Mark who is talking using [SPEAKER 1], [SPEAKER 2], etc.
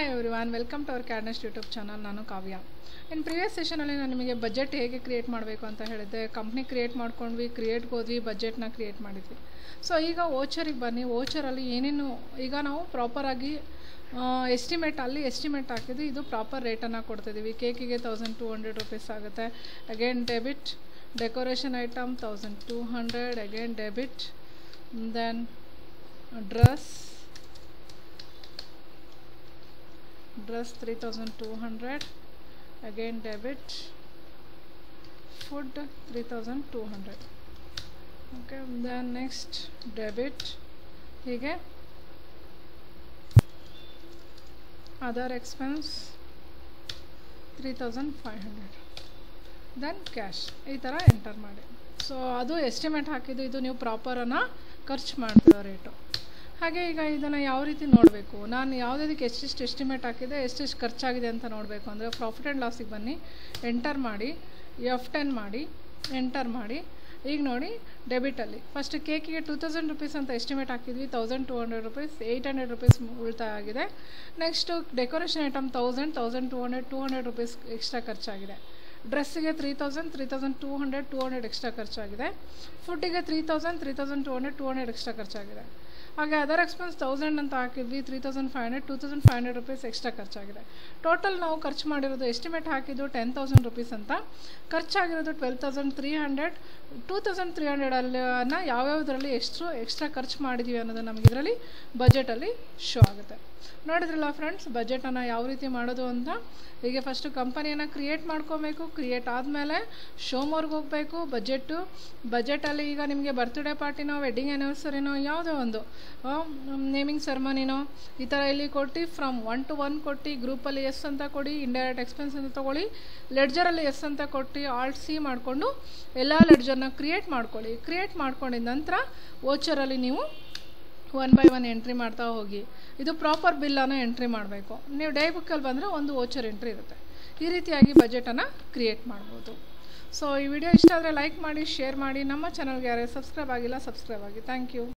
[SPEAKER 1] Hi everyone, welcome to our CAD NEST YouTube channel. ನಾನು ಕಾವ್ಯ. In previous session ಅಲ್ಲಿ ನಾನು ನಿಮಗೆ ಬಜೆಟ್ ಹೇಗೆ ಕ್ರಿಯೇಟ್ ಮಾಡಬೇಕು ಅಂತ ಹೇಳಿದ್ದೆ. ಕಂಪನಿ ಕ್ರಿಯೇಟ್ ಮಾಡ್ಕೊಂಡ್ವಿ, ಕ್ರಿಯೇಟ್ ಹೋದ್ವಿ, ಬಜೆಟ್ ನ ಕ್ರಿಯೇಟ್ ಮಾಡಿದ್ವಿ. ಸೊ ಈಗ ವೋಚರಿಗೆ ಬನ್ನಿ. ವೋಚರ್ ಅಲ್ಲಿ ಏನೇನು ಈಗ ನಾವು ಪ್ರಾಪರ್ ಆಗಿ ಎಸ್ಟಿಮೇಟ್ ಹಾಕಿದ್ವಿ. ಇದು ಪ್ರಾಪರ್ ರೇಟ್ ಅನ್ನು ಕೊಡ್ತಿದ್ದೀವಿ. ಕೇಕಿಗೆ 1200 ರೂಪೀಸ್ ಆಗುತ್ತೆ. Again debit, decoration item 1200, again debit, then dress 3200, again debit, food 3200, okay, then next debit, hige other expense 3500, then cash. ಈ ಥರ ಎಂಟರ್ ಮಾಡಿ. ಸೊ ಅದು ಎಸ್ಟಿಮೇಟ್ ಹಾಕಿದ್ದು. ಇದು ನೀವು ಪ್ರಾಪರನ್ನು ಖರ್ಚು ಮಾಡ್ತಿರೋ ರೇಟು. ಹಾಗೆ ಈಗ ಇದನ್ನು ಯಾವ ರೀತಿ ನೋಡಬೇಕು, ನಾನು ಯಾವುದಕ್ಕೆ ಎಷ್ಟೆಷ್ಟು ಎಸ್ಟಿಮೇಟ್ ಹಾಕಿದೆ, ಎಷ್ಟೆಷ್ಟು ಖರ್ಚಾಗಿದೆ ಅಂತ ನೋಡಬೇಕು ಅಂದರೆ ಪ್ರಾಫಿಟ್ ಆ್ಯಂಡ್ ಲಾಸಿಗೆ ಬನ್ನಿ, ಎಂಟರ್ ಮಾಡಿ, F10 ಮಾಡಿ, ಎಂಟರ್ ಮಾಡಿ. ಈಗ ನೋಡಿ ಡೆಬಿಟಲ್ಲಿ ಫಸ್ಟ್ ಕೇಕಿಗೆ 2000 ರೂಪೀಸ್ ಅಂತ ಎಸ್ಟಿಮೇಟ್ ಹಾಕಿದ್ವಿ. 1200 ರೂಪೀಸ್, 800 ರೂಪೀಸ್ ಉಳಿತಾಯ ಆಗಿದೆ. Next decoration item 1000, 1200, 200 rupees extra ಖರ್ಚಾಗಿದೆ. ಡ್ರೆಸ್ಸಿಗೆ 3000, 3200, 200 ಎಕ್ಸ್ಟ್ರಾ ಖರ್ಚಾಗಿದೆ. ಫುಡ್ಡಿಗೆ 3000, 3200, 200 ಎಕ್ಸ್ಟ್ರಾ ಖರ್ಚಾಗಿದೆ. ಹಾಗೆ ಅದರ್ ಎಕ್ಸ್ಪೆನ್ಸ್ 1000 ಅಂತ ಹಾಕಿದ್ವಿ. 3500, 2500 ರೂಪೀಸ್ ಎಕ್ಸ್ಟ್ರಾ ಖರ್ಚಾಗಿದೆ. ಟೋಟಲ್ ನಾವು ಖರ್ಚು ಮಾಡಿರೋದು ಎಸ್ಟಿಮೇಟ್ ಹಾಕಿದ್ದು 10,000 ರೂಪೀಸ್ ಅಂತ, ಖರ್ಚಾಗಿರೋದು 12,300. 2300 ಅನ್ನ ಯಾವ್ಯಾವುದರಲ್ಲಿ ಎಷ್ಟು ಎಕ್ಸ್ಟ್ರಾ ಖರ್ಚು ಮಾಡಿದ್ವಿ ಅನ್ನೋದು ನಮಗೆ ಇದರಲ್ಲಿ ಬಜೆಟಲ್ಲಿ ಶೋ ಆಗುತ್ತೆ. ನೋಡಿದ್ರಲ್ಲ ಫ್ರೆಂಡ್ಸ್, ಬಜೆಟನ್ನು ಯಾವ ರೀತಿ ಮಾಡೋದು ಅಂತ. ಹೀಗೆ ಫಸ್ಟು ಕಂಪನಿಯನ್ನು ಕ್ರಿಯೇಟ್ ಮಾಡ್ಕೋಬೇಕು. ಕ್ರಿಯೇಟ್ ಆದಮೇಲೆ ಶೋಮೋರ್ಗೆ ಹೋಗಬೇಕು. ಬಜೆಟಲ್ಲಿ ಈಗ ನಿಮಗೆ ಬರ್ತ್ಡೇ ಪಾರ್ಟಿನೋ, ವೆಡ್ಡಿಂಗ್ ಆ್ಯನಿವರ್ಸರಿನೋ, ಯಾವುದೋ ಒಂದು ನೇಮಿಂಗ್ ಸೆರೆಮನಿನೋ ಈ ಥರ ಇಲ್ಲಿ ಕೊಟ್ಟು ಫ್ರಮ್ 1 to 1 ಕೊಟ್ಟು, ಗ್ರೂಪಲ್ಲಿ ಎಸ್ ಅಂತ ಕೊಡಿ, ಇಂಡೈರೆಕ್ಟ್ ಎಕ್ಸ್ಪೆನ್ಸ್ ಅಂತ ತೊಗೊಳ್ಳಿ, ಲೆಡ್ಜರಲ್ಲಿ ಎಸ್ ಅಂತ ಕೊಟ್ಟು ಆಲ್ಟ್ ಸಿ ಮಾಡಿಕೊಂಡು ಎಲ್ಲ ಲೆಡ್ಜರ್ನ ಕ್ರಿಯೇಟ್ ಮಾಡ್ಕೊಳ್ಳಿ. ಕ್ರಿಯೇಟ್ ಮಾಡ್ಕೊಂಡಿದ ನಂತರ ವೋಚರಲ್ಲಿ ನೀವು 1 by 1 ಎಂಟ್ರಿ ಮಾಡ್ತಾ ಹೋಗಿ. ಇದು ಪ್ರಾಪರ್ ಬಿಲ್ಲನ್ನು ಎಂಟ್ರಿ ಮಾಡಬೇಕು. ನೀವು ಡೇ ಬುಕ್ಕಲ್ಲಿ ಬಂದರೆ ಒಂದು ವೋಚರ್ ಎಂಟ್ರಿ ಇರುತ್ತೆ. ಈ ರೀತಿಯಾಗಿ ಬಜೆಟನ್ನು ಕ್ರಿಯೇಟ್ ಮಾಡ್ಬೋದು. ಸೊ ಈ ವಿಡಿಯೋ ಇಷ್ಟ ಆದರೆ ಲೈಕ್ ಮಾಡಿ, ಶೇರ್ ಮಾಡಿ. ನಮ್ಮ ಚಾನಲ್ಗೆ ಯಾರೇ ಸಬ್ಸ್ಕ್ರೈಬ್ ಆಗಿಲ್ಲ, ಸಬ್ಸ್ಕ್ರೈಬ್ ಆಗಿ. Thank you.